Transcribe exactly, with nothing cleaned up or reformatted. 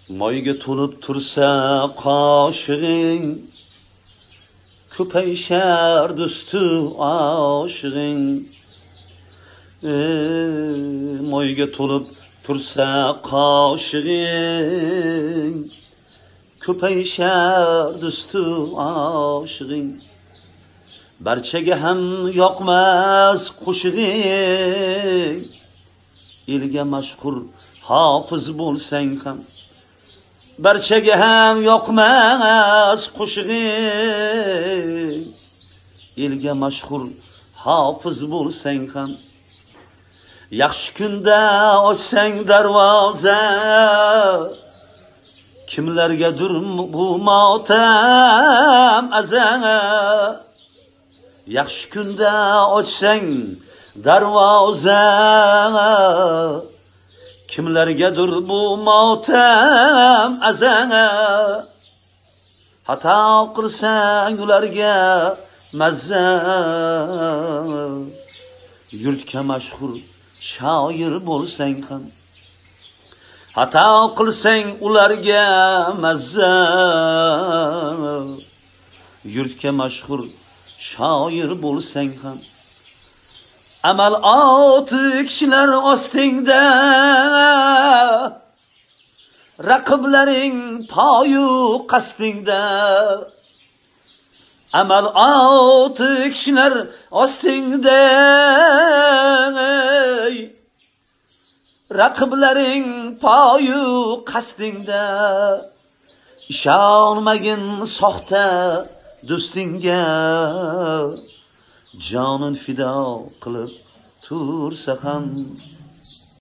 moyga to'lib tursa qoshig'ing, ko'payishar do'stu oshig'ing. Moyga to'lib tursa qoshig'ing, ko'payishar do'stu oshig'ing. Barchaga ham yoqmas qo'shig'ing, elga mashhur hofiz bo'lsang ham. Barchaga ham yoqmas qo'shig'ing, elga mashhur hofiz bo'lsang ham. Yaxshi kunda ochsang darvoza, kimlargadir bu motam aza. Yaxshi kunda ochsang darvoza, kimlargadir bu motam aza. Xato qilsang ularga mazza, yurtga mashhur shoir bo'lsang ham. Xato qilsang ularga mazza, yurtga mashhur shoir bo'lsang ham. Amal oti kishilar ostingda, raqiblaring poyu qastingda. Amal oti kishilar ostingda, raqiblaring poyu qastingda. Ishonmagin soxta do'stingga, jonin fido qilib tursa ham.